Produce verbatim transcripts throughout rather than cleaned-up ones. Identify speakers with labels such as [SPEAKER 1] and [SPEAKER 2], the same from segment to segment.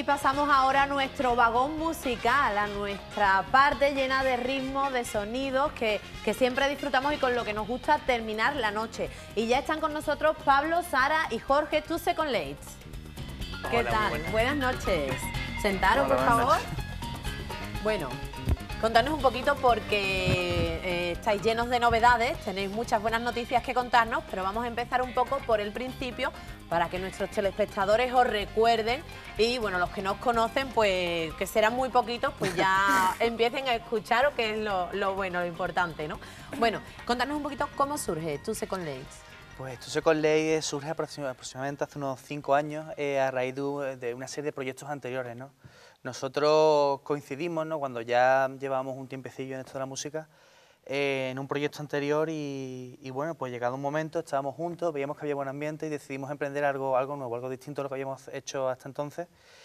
[SPEAKER 1] pasamos ahora a nuestro vagón musical, a nuestra parte llena de ritmos, de sonidos que, que siempre disfrutamos y con lo que nos gusta terminar la noche. Y ya están con nosotros Pablo, Sara y Jorge, Two Second Lates. ¿Qué
[SPEAKER 2] Hola,
[SPEAKER 1] tal?
[SPEAKER 2] buenas.
[SPEAKER 1] Buenas noches. Sentaros,
[SPEAKER 2] Hola,
[SPEAKER 1] por
[SPEAKER 2] buenas
[SPEAKER 1] favor.
[SPEAKER 2] noches.
[SPEAKER 1] Bueno, contadnos un poquito porque eh, estáis llenos de novedades, tenéis muchas buenas noticias que contarnos, pero vamos a empezar un poco por el principio para que nuestros telespectadores os recuerden y bueno, los que no os conocen, pues que serán muy poquitos, pues ya empiecen a escucharos, que es lo, lo bueno, lo importante, ¿no? Bueno, contadnos un poquito cómo surge Two Second Lates.
[SPEAKER 2] Pues Two Second Lates surge aproximadamente hace unos cinco años eh, a raíz de, de una serie de proyectos anteriores, ¿no? Nosotros coincidimos, ¿no?, cuando ya llevábamos un tiempecillo en esto de la música, eh, en un proyecto anterior y, y bueno, pues llegado un momento estábamos juntos, veíamos que había buen ambiente y decidimos emprender algo, algo nuevo, algo distinto a lo que habíamos hecho hasta entonces.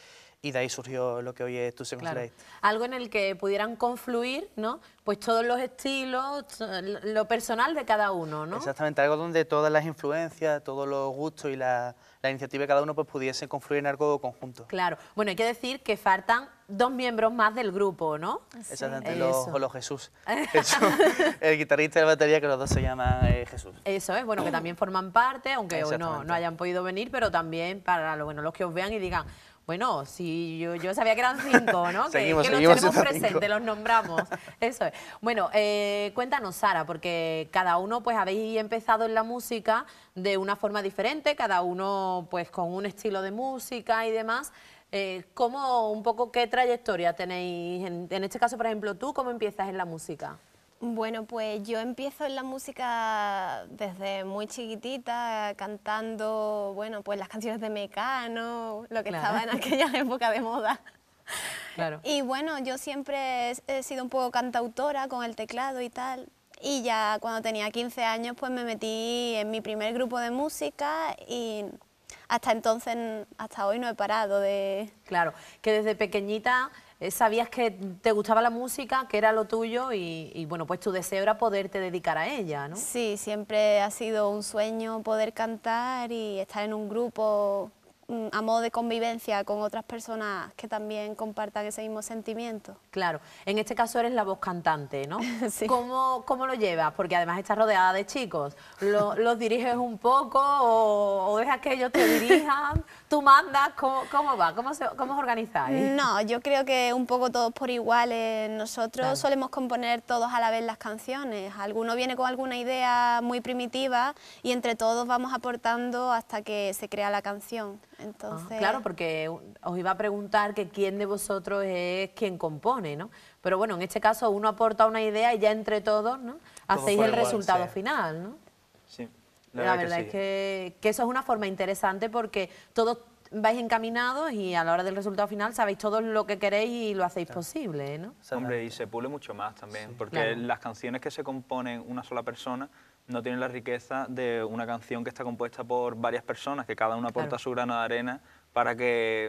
[SPEAKER 2] Y de ahí surgió lo que hoy es Two Second
[SPEAKER 1] Claro.
[SPEAKER 2] Lates.
[SPEAKER 1] Algo en el que pudieran confluir, ¿no?, pues todos los estilos, lo personal de cada uno, ¿no?
[SPEAKER 2] Exactamente, algo donde todas las influencias, todos los gustos y la, la iniciativa de cada uno pues pudiesen confluir en algo conjunto.
[SPEAKER 1] Claro. Bueno, hay que decir que faltan dos miembros más del grupo, ¿no?
[SPEAKER 2] Exactamente,
[SPEAKER 1] Sí.
[SPEAKER 2] los,
[SPEAKER 1] Eso.
[SPEAKER 2] o los Jesús. Jesús. El guitarrista y la batería, que los dos se llaman eh, Jesús.
[SPEAKER 1] Eso es, bueno, que también forman parte, aunque hoy no,
[SPEAKER 2] Exactamente.
[SPEAKER 1] no hayan podido venir, pero también para lo, bueno, los que os vean y digan, bueno, si yo, yo sabía que eran cinco, ¿no?
[SPEAKER 2] Seguimos,
[SPEAKER 1] que que
[SPEAKER 2] seguimos
[SPEAKER 1] los tenemos
[SPEAKER 2] siendo
[SPEAKER 1] presentes,
[SPEAKER 2] cinco.
[SPEAKER 1] los nombramos. Eso es. Bueno, eh, cuéntanos, Sara, porque cada uno pues habéis empezado en la música de una forma diferente, cada uno pues con un estilo de música y demás. Eh, ¿cómo, un poco qué trayectoria tenéis? En, en este caso, por ejemplo, tú, ¿cómo empiezas en la música?
[SPEAKER 3] Bueno, pues yo empiezo en la música desde muy chiquitita, cantando, bueno, pues las canciones de Mecano, lo que
[SPEAKER 1] Claro.
[SPEAKER 3] estaba en aquella época de moda.
[SPEAKER 1] Claro.
[SPEAKER 3] Y bueno, yo siempre he- he sido un poco cantautora con el teclado y tal. Y ya cuando tenía quince años, pues me metí en mi primer grupo de música y hasta entonces, hasta hoy no he parado de...
[SPEAKER 1] Claro, que desde pequeñita eh, sabías que te gustaba la música, que era lo tuyo y, y, bueno, pues tu deseo era poderte dedicar a ella, ¿no?
[SPEAKER 3] Sí, siempre ha sido un sueño poder cantar y estar en un grupo mm, a modo de convivencia con otras personas que también compartan ese mismo sentimiento.
[SPEAKER 1] Claro, en este caso eres la voz cantante, ¿no?
[SPEAKER 3] Sí.
[SPEAKER 1] ¿Cómo, cómo lo llevas? Porque además estás rodeada de chicos. ¿Lo- ¿Los diriges un poco o, o dejas que ellos te dirijan? ¿Tú mandas? ¿Cómo, cómo va? ¿Cómo, se, ¿Cómo os organizáis?
[SPEAKER 3] No, yo creo que un poco todos por iguales. Nosotros
[SPEAKER 1] Claro.
[SPEAKER 3] solemos componer todos a la vez las canciones. Alguno viene con alguna idea muy primitiva y entre todos vamos aportando hasta que se crea la canción.
[SPEAKER 1] Ah,
[SPEAKER 3] Entonces,
[SPEAKER 1] claro, porque os iba a preguntar que quién de vosotros es quien compone, ¿no? Pero bueno, en este caso uno aporta una idea y ya entre todos, ¿no?, hacéis
[SPEAKER 2] por
[SPEAKER 1] el
[SPEAKER 2] igual,
[SPEAKER 1] resultado
[SPEAKER 2] sí.
[SPEAKER 1] final, ¿no?
[SPEAKER 2] Sí,
[SPEAKER 1] La, verdad es que, que eso es una forma interesante porque todos vais encaminados y a la hora del resultado final sabéis todo lo que queréis y lo hacéis posible, ¿no?
[SPEAKER 4] Hombre, y se pule mucho más también, porque
[SPEAKER 1] Claro.
[SPEAKER 4] las canciones que se componen una sola persona no tienen la riqueza de una canción que está compuesta por varias personas, que cada una aporta
[SPEAKER 1] Claro.
[SPEAKER 4] su grano de arena para que,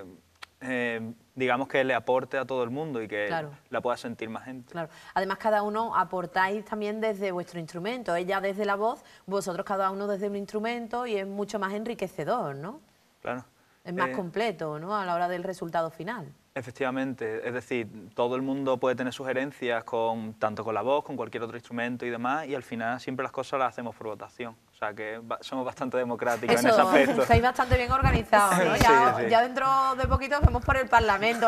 [SPEAKER 4] eh, digamos, que le aporte a todo el mundo y que
[SPEAKER 1] Claro.
[SPEAKER 4] la pueda sentir más gente.
[SPEAKER 1] Claro. Además, cada uno aportáis también desde vuestro instrumento. Ella desde la voz, vosotros cada uno desde un instrumento y es mucho más enriquecedor, ¿no?
[SPEAKER 4] Claro.
[SPEAKER 1] Es más
[SPEAKER 4] Eh,
[SPEAKER 1] completo, ¿no?, a la hora del resultado final.
[SPEAKER 4] Efectivamente, es decir, todo el mundo puede tener sugerencias con, tanto con la voz, con cualquier otro instrumento y demás, y al final siempre las cosas las hacemos por votación. O sea que va- somos bastante democráticos en ese
[SPEAKER 1] Eso,
[SPEAKER 4] aspecto.
[SPEAKER 1] estáis bastante bien organizados, ¿no?
[SPEAKER 4] Sí,
[SPEAKER 1] Ya,
[SPEAKER 4] sí.
[SPEAKER 1] ya dentro de poquito vamos por el Parlamento,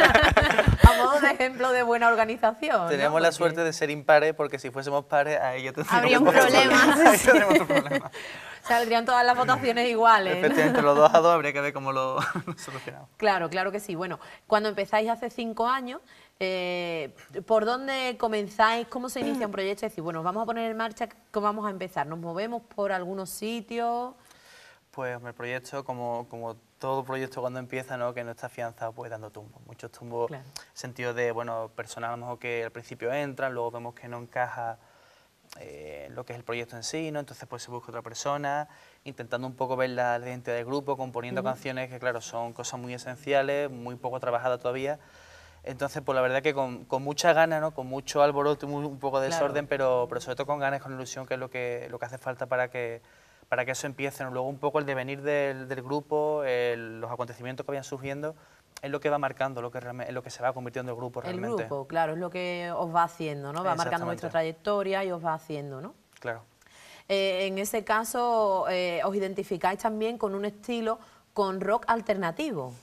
[SPEAKER 1] a modo de ejemplo de buena organización, ¿no?
[SPEAKER 2] Tenemos la
[SPEAKER 1] Porque-
[SPEAKER 2] suerte de ser impares, porque si fuésemos pares, ahí ya tendríamos
[SPEAKER 3] Habría un
[SPEAKER 2] otro
[SPEAKER 3] problema,
[SPEAKER 2] Ahí tendríamos otro problema.
[SPEAKER 1] Saldrían todas las votaciones iguales, ¿no?
[SPEAKER 2] Efectivamente, los dos a dos habría que ver cómo lo solucionamos.
[SPEAKER 1] Claro, claro que sí. Bueno, cuando empezáis hace cinco años, eh, ¿por dónde comenzáis? ¿Cómo se inicia un proyecto? Es decir, bueno, vamos a poner en marcha, ¿cómo vamos a empezar? ¿Nos movemos por algunos sitios?
[SPEAKER 2] Pues hombre, el proyecto, como, como todo proyecto cuando empieza, ¿no?, que no está afianzado, pues dando tumbos. Muchos tumbos,
[SPEAKER 1] Claro.
[SPEAKER 2] sentido de, bueno, personal a lo mejor que al principio entran, luego vemos que no encaja eh, lo que es el proyecto en sí, ¿no? Entonces pues se busca otra persona, intentando un poco ver la, la identidad del grupo, componiendo
[SPEAKER 1] Ujú.
[SPEAKER 2] canciones que, claro, son cosas muy esenciales, muy poco trabajadas todavía. Entonces, pues la verdad que con, con mucha ganas, ¿no?, con mucho alboroto y muy- un poco de
[SPEAKER 1] Claro.
[SPEAKER 2] desorden, pero, pero sobre todo con ganas y con ilusión, que es lo que, lo que hace falta para que, para que eso empiece, ¿no? Luego un poco el devenir del, del grupo, el- los acontecimientos que vayan surgiendo, es lo que va marcando, lo que realmente, es lo que se va convirtiendo el grupo realmente.
[SPEAKER 1] El grupo, claro, es lo que os va haciendo, ¿no? Va marcando vuestra trayectoria y os va haciendo, ¿no?
[SPEAKER 2] Claro.
[SPEAKER 1] Eh, en ese caso, eh, os identificáis también con un estilo con rock alternativo.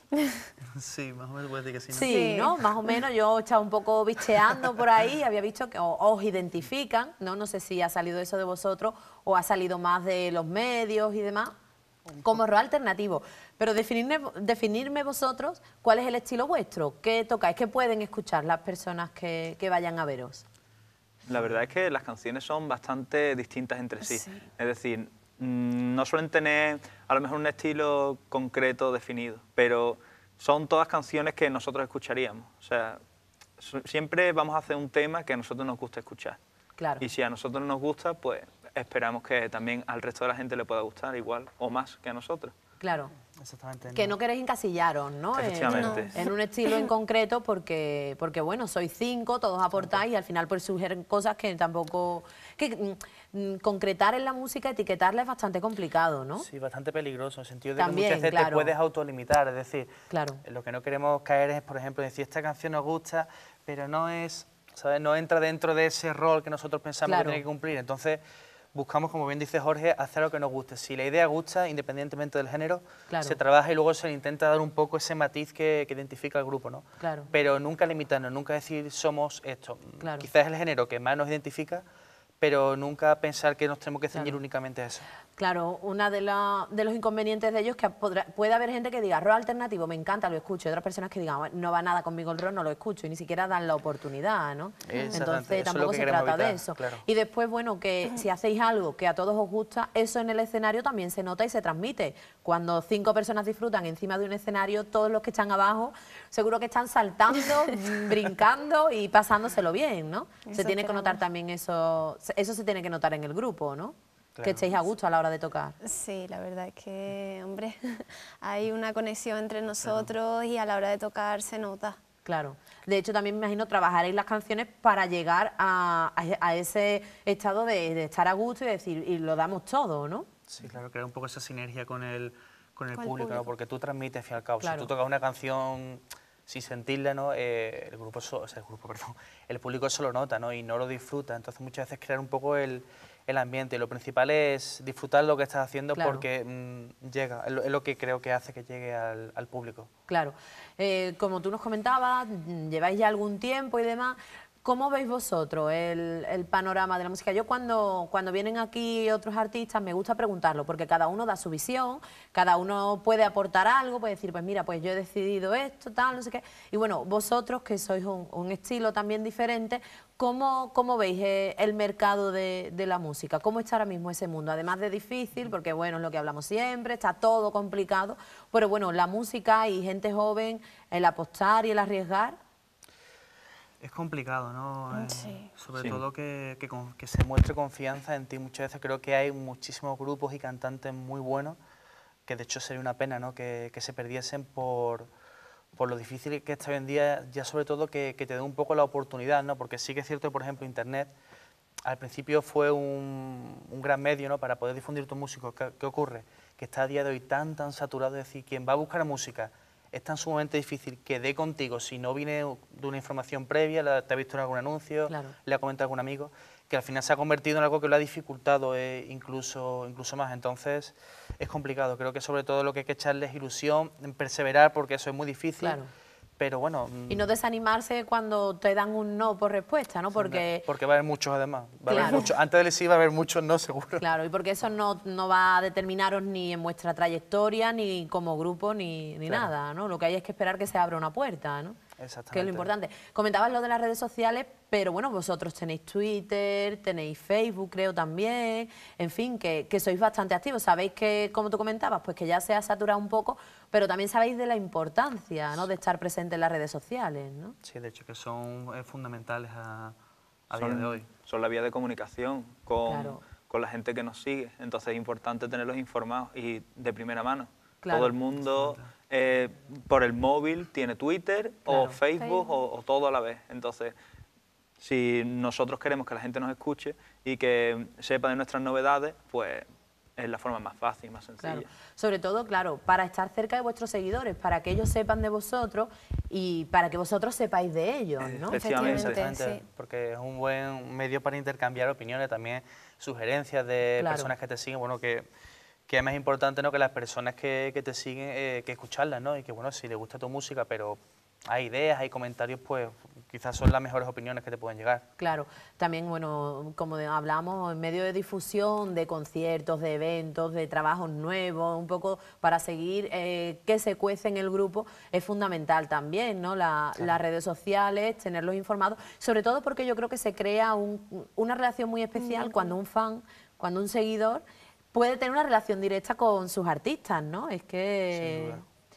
[SPEAKER 2] Sí, más o menos puede decir que sí, ¿no?
[SPEAKER 1] Sí,
[SPEAKER 3] Sí.
[SPEAKER 1] ¿no? Más o menos, yo estaba un poco bicheando por ahí, había visto que os, os identifican, ¿no? No sé si ha salido eso de vosotros o ha salido más de los medios y demás, como rock alternativo. Pero definirme, definirme vosotros cuál es el estilo vuestro, qué tocáis, qué pueden escuchar las personas que, que vayan a veros.
[SPEAKER 4] La verdad es que las canciones son bastante distintas entre sí.
[SPEAKER 3] Sí.
[SPEAKER 4] Es decir, mm, no suelen tener a lo mejor un estilo concreto definido, pero son todas canciones que nosotros escucharíamos. O sea, su- siempre vamos a hacer un tema que a nosotros nos gusta escuchar.
[SPEAKER 1] Claro.
[SPEAKER 4] Y si a nosotros nos gusta, pues esperamos que también al resto de la gente le pueda gustar igual o más que a nosotros.
[SPEAKER 1] Claro.
[SPEAKER 2] Exactamente.
[SPEAKER 1] Que no queréis encasillaros, ¿no? En-
[SPEAKER 4] Efectivamente.
[SPEAKER 1] En, un estilo en concreto porque, porque bueno, sois cinco, todos aportáis y al final pues surgen cosas que tampoco... que mm, mm, concretar en la música, etiquetarla es bastante complicado, ¿no?
[SPEAKER 2] Sí, bastante peligroso, en el sentido de
[SPEAKER 1] También,
[SPEAKER 2] que muchas veces
[SPEAKER 1] claro.
[SPEAKER 2] te puedes autolimitar, es decir,
[SPEAKER 1] Claro.
[SPEAKER 2] lo que no queremos caer es, por ejemplo, decir esta canción nos gusta, pero no es, ¿sabes? No entra dentro de ese rol que nosotros pensamos
[SPEAKER 1] Claro.
[SPEAKER 2] que tiene que cumplir. Entonces, buscamos, como bien dice Jorge, hacer lo que nos guste. Si la idea gusta, independientemente del género,
[SPEAKER 1] Claro.
[SPEAKER 2] se trabaja y luego se le intenta dar un poco ese matiz que, que identifica al grupo, ¿no?
[SPEAKER 1] Claro.
[SPEAKER 2] Pero nunca limitarnos, nunca decir somos esto.
[SPEAKER 1] Claro.
[SPEAKER 2] Quizás es el género que más nos identifica, pero nunca pensar que nos tenemos que ceñir
[SPEAKER 1] Claro.
[SPEAKER 2] únicamente a eso.
[SPEAKER 1] Claro, uno de, la- de los inconvenientes de ellos es que podrá- puede haber gente que diga rock alternativo, me encanta, lo escucho, y otras personas que digan no va nada conmigo el rock, no lo escucho, y ni siquiera dan la oportunidad, ¿no?
[SPEAKER 2] Exactamente,
[SPEAKER 1] Entonces
[SPEAKER 2] eso es lo
[SPEAKER 1] tampoco
[SPEAKER 2] que
[SPEAKER 1] se
[SPEAKER 2] queremos
[SPEAKER 1] trata de
[SPEAKER 2] evitar,
[SPEAKER 1] eso.
[SPEAKER 2] claro.
[SPEAKER 1] Y después, bueno, que si hacéis algo que a todos os gusta, eso en el escenario también se nota y se transmite. Cuando cinco personas disfrutan encima de un escenario, todos los que están abajo seguro que están saltando, brincando y pasándoselo bien, ¿no? Se
[SPEAKER 3] Eso
[SPEAKER 1] tiene que notar
[SPEAKER 3] esperamos.
[SPEAKER 1] también eso, eso se tiene que notar en el grupo, ¿no?
[SPEAKER 2] Claro.
[SPEAKER 1] Que estéis a gusto a la hora de tocar.
[SPEAKER 3] Sí, la verdad es que, hombre, hay una conexión entre nosotros y a la hora de tocar se nota.
[SPEAKER 1] Claro. De hecho, también me imagino trabajaréis las canciones para llegar a, a- a ese estado de, de estar a gusto y decir, y lo damos todo, ¿no?
[SPEAKER 2] Sí, claro, crear un poco esa sinergia con el, con el
[SPEAKER 3] Con el
[SPEAKER 2] público, ¿no?
[SPEAKER 3] público.
[SPEAKER 2] Porque tú transmites, al fin y al cabo,
[SPEAKER 1] Claro.
[SPEAKER 2] si tú tocas una canción sin sentirla, ¿no? Eh, el grupo, so- o sea, el grupo, perdón, el público eso lo nota, ¿no? Y no lo disfruta, entonces muchas veces crear un poco el, el ambiente, lo principal es disfrutar lo que estás haciendo
[SPEAKER 1] Claro.
[SPEAKER 2] porque mm, llega, es lo, es lo que creo que hace que llegue al, al público.
[SPEAKER 1] Claro. Eh, como tú nos comentabas, mm, lleváis ya algún tiempo y demás. ¿Cómo veis vosotros el, el panorama de la música? Yo cuando, cuando vienen aquí otros artistas me gusta preguntarlo, porque cada uno da su visión, cada uno puede aportar algo, puede decir, pues mira, pues yo he decidido esto, tal, no sé qué. Y bueno, vosotros que sois un, un estilo también diferente, ¿cómo, cómo veis eh, el mercado de, de la música? ¿Cómo está ahora mismo ese mundo? Además de difícil, porque bueno, es lo que hablamos siempre, está todo complicado, pero bueno, la música y gente joven, el apostar y el arriesgar.
[SPEAKER 2] Es complicado, ¿no? Eh,
[SPEAKER 3] Sí.
[SPEAKER 2] sobre
[SPEAKER 4] Sí.
[SPEAKER 2] todo que, que con- que se muestre confianza en ti. Muchas veces creo que hay muchísimos grupos y cantantes muy buenos, que de hecho sería una pena, ¿no? Que, que se perdiesen por, por lo difícil que está hoy en día, ya sobre todo que, que te dé un poco la oportunidad, ¿no? Porque sí que es cierto que, por ejemplo, Internet al principio fue un, un gran medio, ¿no? Para poder difundir tu música. ¿Qué, qué ocurre? Que está a día de hoy tan, tan saturado, es decir, quien va a buscar música es tan sumamente difícil que dé contigo si no viene de una información previa, la- te ha visto en algún anuncio,
[SPEAKER 1] Claro.
[SPEAKER 2] le ha comentado algún amigo, que al final se ha convertido en algo que lo ha dificultado eh, incluso, incluso más. Entonces es complicado. Creo que sobre todo lo que hay que echarle es ilusión, en perseverar, porque eso es muy difícil.
[SPEAKER 1] Claro.
[SPEAKER 2] Pero bueno,
[SPEAKER 1] Y no desanimarse cuando te dan un no por respuesta, ¿no? Porque,
[SPEAKER 2] porque va a haber muchos además. Va a haber
[SPEAKER 1] Claro.
[SPEAKER 2] muchos. Antes del sí va a haber muchos no, seguro.
[SPEAKER 1] claro, y porque eso no, no va a determinaros ni en vuestra trayectoria, ni como grupo, ni, ni
[SPEAKER 2] Claro.
[SPEAKER 1] nada, ¿no? Lo que hay es que esperar que se abra una puerta, ¿no?
[SPEAKER 2] Exactamente.
[SPEAKER 1] Que es lo importante. Comentabas lo de las redes sociales, pero bueno, vosotros tenéis Twitter, tenéis Facebook, creo también, en fin, que, que sois bastante activos. Sabéis que, como tú comentabas, pues que ya se ha saturado un poco, pero también sabéis de la importancia, ¿no? De estar presente en las redes sociales, ¿no?
[SPEAKER 2] Sí, de hecho que son eh, fundamentales a, a
[SPEAKER 4] son,
[SPEAKER 2] día de hoy.
[SPEAKER 4] son la vía de comunicación con,
[SPEAKER 1] Claro.
[SPEAKER 4] con la gente que nos sigue. Entonces es importante tenerlos informados y de primera mano.
[SPEAKER 1] Claro.
[SPEAKER 4] Todo el mundo eh, por el móvil tiene Twitter
[SPEAKER 1] Claro.
[SPEAKER 4] o Facebook,
[SPEAKER 3] Facebook.
[SPEAKER 4] O, o todo a la vez. Entonces, si nosotros queremos que la gente nos escuche y que sepa de nuestras novedades, pues es la forma más fácil, más sencilla.
[SPEAKER 1] Claro. Sobre todo, claro, para estar cerca de vuestros seguidores, para que ellos sepan de vosotros y para que vosotros sepáis de ellos, ¿no?
[SPEAKER 4] Efectivamente.
[SPEAKER 2] Exactamente,
[SPEAKER 3] sí.
[SPEAKER 2] porque es un buen medio para intercambiar opiniones, también sugerencias de
[SPEAKER 1] Claro.
[SPEAKER 2] personas que te siguen, bueno, que, que es más importante, ¿no?, que las personas que, que te siguen, eh, que escucharlas, ¿no? Y que, bueno, si les gusta tu música, pero hay ideas, hay comentarios, pues quizás son las mejores opiniones que te pueden llegar.
[SPEAKER 1] Claro, también, bueno, como de- hablamos, en medio de difusión, de conciertos, de eventos, de trabajos nuevos, un poco para seguir eh, que se cuece en el grupo, es fundamental también, ¿no? La-
[SPEAKER 2] Claro.
[SPEAKER 1] Las redes sociales, tenerlos informados, sobre todo porque yo creo que se crea un- una relación muy especial cuando un fan, cuando un seguidor puede tener una relación directa con sus artistas, ¿no? Es que...
[SPEAKER 2] Sin duda.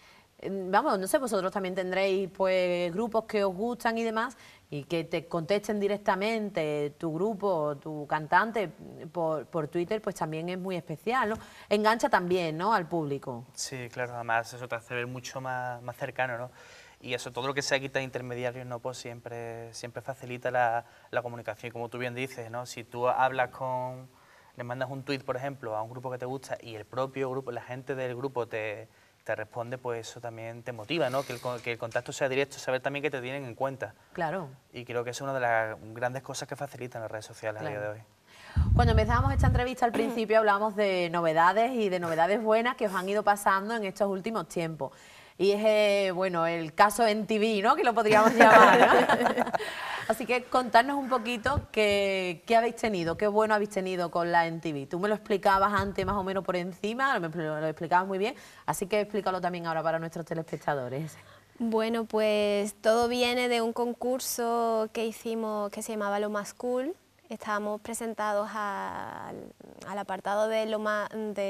[SPEAKER 1] Eh, Vamos, no sé, vosotros también tendréis pues grupos que os gustan y demás y que te contesten directamente tu grupo, tu cantante por, por Twitter, pues también es muy especial, ¿no? Engancha también, ¿no?, al público.
[SPEAKER 2] Sí, claro, además eso te hace ver mucho más, más cercano, ¿no? Y eso, todo lo que sea quita intermediarios, ¿no?, pues siempre, siempre facilita la, la comunicación. Como tú bien dices, ¿no?, si tú hablas con, le mandas un tuit, por ejemplo, a un grupo que te gusta y el propio grupo, la gente del grupo te, te responde, pues eso también te motiva, ¿no?, que el, con- que el contacto sea directo, saber también que te tienen en cuenta.
[SPEAKER 1] Claro.
[SPEAKER 2] Y creo que es una de las grandes cosas que facilitan las redes sociales a día
[SPEAKER 1] Claro.
[SPEAKER 2] de hoy.
[SPEAKER 1] Cuando empezábamos esta entrevista al principio hablábamos de novedades y de novedades buenas que os han ido pasando en estos últimos tiempos. Y es, eh, bueno, el caso M T V, ¿no?, que lo podríamos llamar, ¿no? Así que contadnos un poquito qué, qué habéis tenido, qué bueno habéis tenido con la M T V. Tú me lo explicabas antes más o menos por encima, me lo lo explicabas muy bien, así que explícalo también ahora para nuestros telespectadores.
[SPEAKER 3] Bueno, pues todo viene de un concurso que hicimos que se llamaba Lo Más Cool. Estábamos presentados al, al apartado de lo más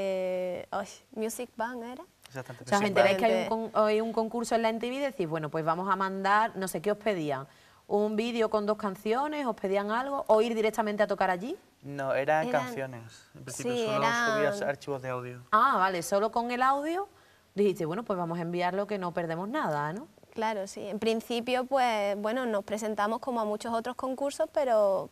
[SPEAKER 3] de ay, Music Bank, ¿era?
[SPEAKER 2] Exactamente.
[SPEAKER 1] O sea, os
[SPEAKER 2] Sí,
[SPEAKER 1] enteráis que hay un,
[SPEAKER 3] Exactamente.
[SPEAKER 1] con- hay un concurso en la M T V y decís, bueno, pues vamos a mandar, no sé qué os pedían, un vídeo con dos canciones, os pedían algo, o ir directamente a tocar allí.
[SPEAKER 2] No, eran,
[SPEAKER 3] Eran-
[SPEAKER 2] canciones. En principio
[SPEAKER 3] sí,
[SPEAKER 2] solo
[SPEAKER 3] eran-
[SPEAKER 2] subías archivos de audio.
[SPEAKER 1] Ah, vale, solo con el audio dijiste, bueno, pues vamos a enviarlo que no perdemos nada, ¿no?
[SPEAKER 3] Claro, sí. En principio, pues bueno, nos presentamos como a muchos otros concursos, pero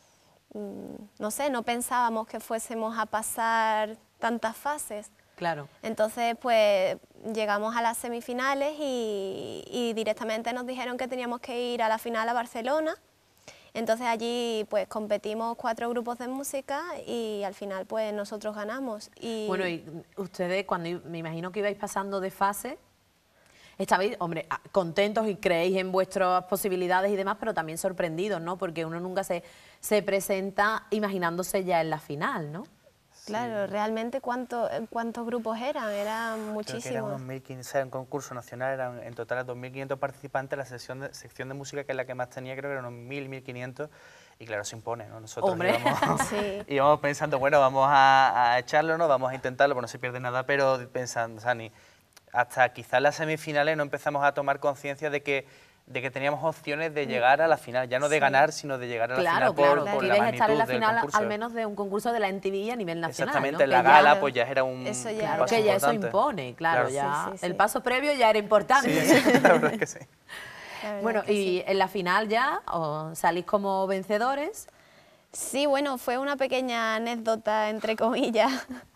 [SPEAKER 3] mm, no sé, no pensábamos que fuésemos a pasar tantas fases.
[SPEAKER 1] Claro.
[SPEAKER 3] Entonces, pues llegamos a las semifinales y, y directamente nos dijeron que teníamos que ir a la final a Barcelona. Entonces allí pues competimos cuatro grupos de música y al final pues nosotros ganamos. Y
[SPEAKER 1] Bueno, y ustedes cuando i- me imagino que ibais pasando de fase, estabais, hombre, a- contentos y creéis en vuestras posibilidades y demás, pero también sorprendidos, ¿no? Porque uno nunca se, se presenta imaginándose ya en la final, ¿no?
[SPEAKER 3] claro, realmente ¿cuánto- ¿cuántos grupos eran? Eran
[SPEAKER 2] Creo que eran
[SPEAKER 3] muchísimos.
[SPEAKER 2] unos mil quinientos, era un concurso nacional, eran en total dos mil quinientos participantes, la sección de, sección de música que es la que más tenía, creo que eran unos mil, mil quinientos, y claro, se impone, ¿no? Nosotros
[SPEAKER 1] Hombre.
[SPEAKER 2] íbamos,
[SPEAKER 3] Sí.
[SPEAKER 2] íbamos pensando, bueno, vamos a, a echarlo, ¿no? Vamos a intentarlo, pues no se pierde nada, pero pensando, o sea, ni, hasta quizás las semifinales no empezamos a tomar conciencia de que de que teníamos opciones de llegar a la final, ya no de
[SPEAKER 3] Sí.
[SPEAKER 2] ganar, sino de llegar a la
[SPEAKER 1] Claro,
[SPEAKER 2] final por,
[SPEAKER 1] claro,
[SPEAKER 2] por
[SPEAKER 1] que
[SPEAKER 2] la
[SPEAKER 1] ibais a estar en la
[SPEAKER 2] magnitud del
[SPEAKER 1] final
[SPEAKER 2] concurso.
[SPEAKER 1] al menos de un concurso de la M T V a nivel nacional,
[SPEAKER 2] Exactamente,
[SPEAKER 1] ¿no?
[SPEAKER 2] en la
[SPEAKER 1] Que ya-
[SPEAKER 2] gala pues ya era un,
[SPEAKER 3] Eso ya-
[SPEAKER 2] un
[SPEAKER 1] Claro,
[SPEAKER 2] paso
[SPEAKER 1] que ya eso
[SPEAKER 2] importante.
[SPEAKER 1] impone, claro,
[SPEAKER 2] Claro.
[SPEAKER 1] ya
[SPEAKER 3] Sí, sí,
[SPEAKER 1] el
[SPEAKER 3] sí.
[SPEAKER 1] paso previo ya era importante.
[SPEAKER 2] Sí, la verdad es que sí.
[SPEAKER 3] La verdad
[SPEAKER 1] Bueno,
[SPEAKER 3] que
[SPEAKER 1] y
[SPEAKER 3] sí.
[SPEAKER 1] en la final ya os salís como vencedores.
[SPEAKER 3] Sí, bueno, fue una pequeña anécdota, entre comillas.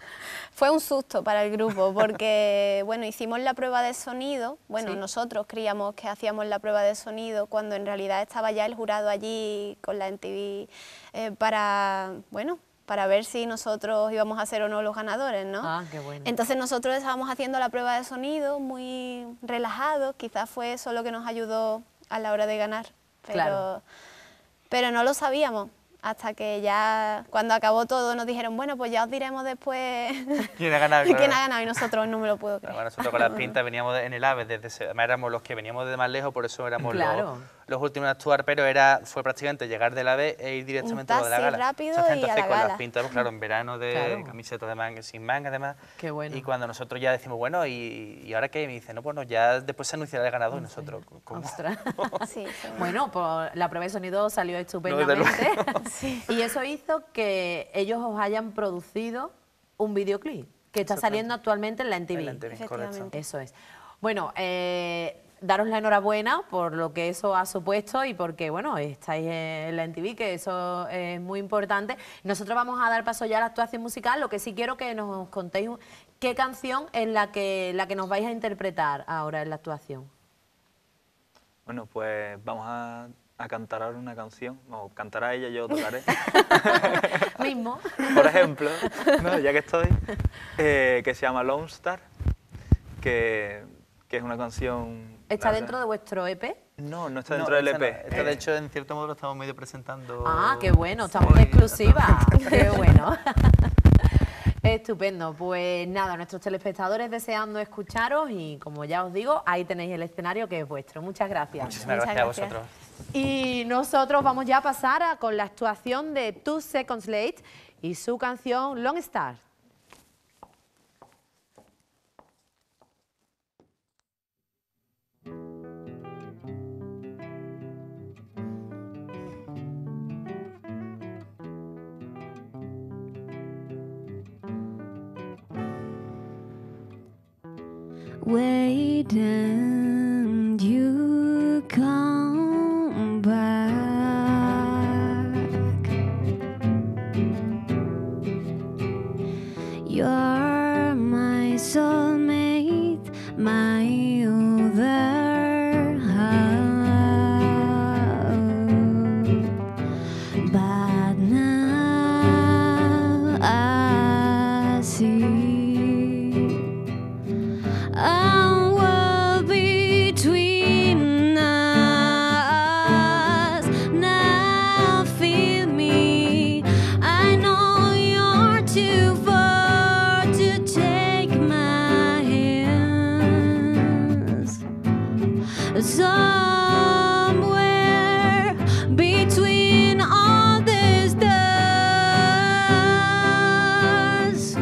[SPEAKER 3] Fue un susto para el grupo porque, bueno, hicimos la prueba de sonido. Bueno,
[SPEAKER 1] Sí.
[SPEAKER 3] nosotros creíamos que hacíamos la prueba de sonido cuando en realidad estaba ya el jurado allí con la M T V eh, para, bueno, para ver si nosotros íbamos a ser o no los ganadores, ¿no?
[SPEAKER 1] Ah, qué bueno.
[SPEAKER 3] Entonces nosotros estábamos haciendo la prueba de sonido muy relajados, quizás fue eso lo que nos ayudó a la hora de ganar, pero,
[SPEAKER 1] Claro.
[SPEAKER 3] pero no lo sabíamos. Hasta que ya, cuando acabó todo, nos dijeron, bueno, pues ya os diremos después
[SPEAKER 2] ¿Quién ha ganado?
[SPEAKER 3] quién
[SPEAKER 2] Claro.
[SPEAKER 3] ha ganado y nosotros no me lo puedo
[SPEAKER 2] Pero
[SPEAKER 3] creer.
[SPEAKER 2] bueno, nosotros con las pintas veníamos de- en el AVE, desde, ese- además éramos los que veníamos de más lejos, por eso éramos
[SPEAKER 1] Claro.
[SPEAKER 2] los, los últimos a actuar, pero era, fue prácticamente llegar del AVE e ir directamente a lo de la
[SPEAKER 3] taxi
[SPEAKER 2] gala.
[SPEAKER 3] rápido
[SPEAKER 2] Exactamente,
[SPEAKER 3] y a
[SPEAKER 2] hacer
[SPEAKER 3] la
[SPEAKER 2] con
[SPEAKER 3] gala.
[SPEAKER 2] las pintas, pues, claro, en verano de
[SPEAKER 1] Claro.
[SPEAKER 2] camiseta de manga, sin manga además.
[SPEAKER 1] Qué bueno.
[SPEAKER 2] Y cuando nosotros ya decimos, bueno, ¿y, y ahora qué? Y me dice, no, pues no, ya después se anunciará el ganador y nosotros, ¿cómo?
[SPEAKER 1] Ostras.
[SPEAKER 3] Sí, sí.
[SPEAKER 1] Bueno, pues la prueba de sonido salió
[SPEAKER 2] desde
[SPEAKER 1] estupendamente.
[SPEAKER 3] Sí.
[SPEAKER 1] Y eso hizo que ellos os hayan producido un videoclip que está
[SPEAKER 2] Exactamente.
[SPEAKER 1] saliendo actualmente en la M T V.
[SPEAKER 2] En la M T V, correcto.
[SPEAKER 3] Efectivamente.
[SPEAKER 1] Eso es. Bueno, eh, daros la enhorabuena por lo que eso ha supuesto y porque, bueno, estáis en la M T V, que eso es muy importante. Nosotros vamos a dar paso ya a la actuación musical, lo que sí quiero que nos contéis qué canción es la que, la que nos vais a interpretar ahora en la actuación.
[SPEAKER 4] Bueno, pues vamos a, a cantar ahora una canción, o cantará ella, yo tocaré.
[SPEAKER 1] Mismo.
[SPEAKER 4] Por ejemplo, ¿no? Ya que estoy, eh, que se llama Lone Star, que, que es una canción...
[SPEAKER 1] ¿Está dentro de vuestro E P?
[SPEAKER 4] No, no está
[SPEAKER 2] No,
[SPEAKER 4] dentro del
[SPEAKER 2] esta
[SPEAKER 4] E P.
[SPEAKER 2] no. Esta, de hecho, en cierto modo lo estamos medio presentando.
[SPEAKER 1] Ah, qué bueno, estamos en
[SPEAKER 2] hoy.
[SPEAKER 1] exclusiva. Qué bueno. Estupendo, pues nada, nuestros telespectadores deseando escucharos y como ya os digo, ahí tenéis el escenario que es vuestro. Muchas gracias.
[SPEAKER 2] Muchísimas
[SPEAKER 3] Muchas
[SPEAKER 2] gracias,
[SPEAKER 3] gracias.
[SPEAKER 2] a vosotros.
[SPEAKER 1] Y nosotros vamos ya a pasar a, con la actuación de Two Seconds Late y su canción Lone Star.
[SPEAKER 5] Wait and you come back. You're my soulmate, my other half. But now I see a wall between us. Now feel me. I know you're too far to take my hands. Somewhere between all the stars.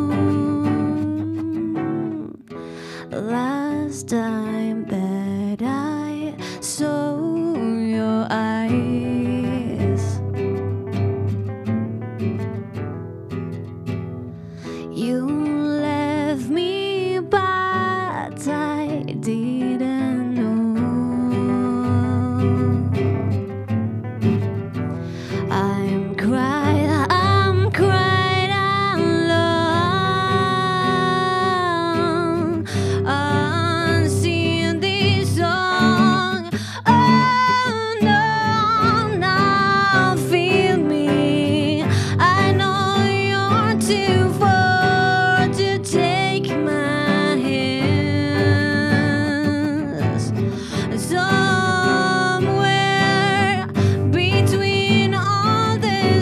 [SPEAKER 5] Last time that I saw your eyes, you left me, but I didn't know. I'm crying, I'm crying alone. I'm singing this song. Oh no, now feel me. I know you're too far to take my hands. Somewhere between all the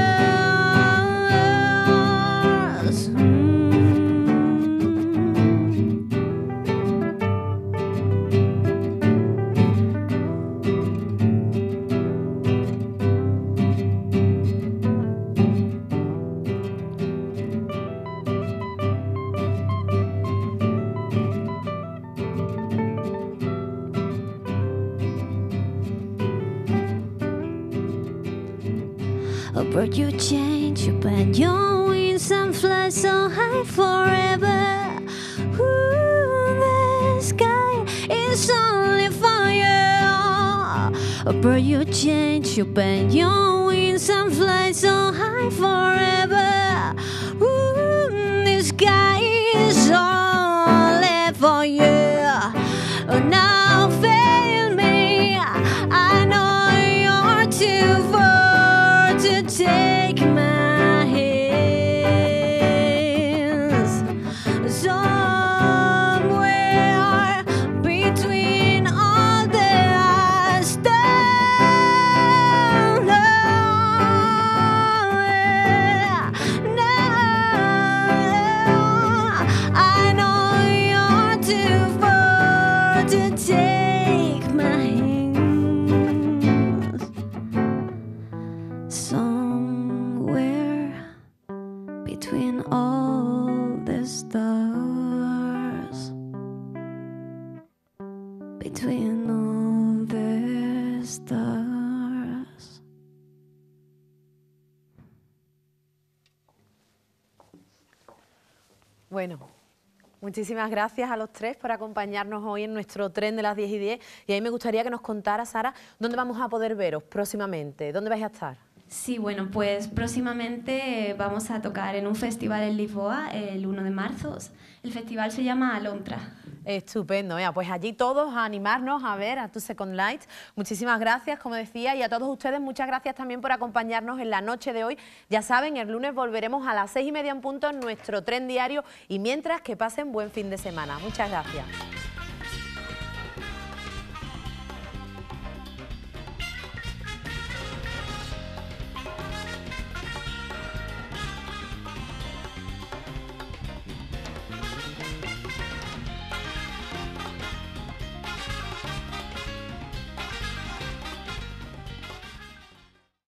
[SPEAKER 5] stars. Oh, but you change, you bend your wings and fly so high forever. Ooh, the sky is only for you. Oh, but you change, you bend your wings and fly so high forever. Ooh, the sky is only for you. Oh, now fail me. I know you're too far to take my hands. Somewhere between all the stars. No, I know you're too far to take my hands. Somewhere between all the stars. Between all the stars.
[SPEAKER 1] Bueno, Muchísimas gracias a los tres por acompañarnos hoy en nuestro tren de las diez y diez. Y a mí me gustaría que nos contara, Sara, dónde vamos a poder veros próximamente, dónde vais a estar.
[SPEAKER 6] Sí, bueno, pues próximamente vamos a tocar en un festival en Lisboa el uno de marzo. El festival se llama Alontra.
[SPEAKER 1] Estupendo, mira, pues allí todos a animarnos a ver a Tu Second Light. Muchísimas gracias, como decía, y a todos ustedes muchas gracias también por acompañarnos en la noche de hoy. Ya saben, el lunes volveremos a las seis y media en punto en nuestro tren diario y mientras que pasen buen fin de semana. Muchas gracias.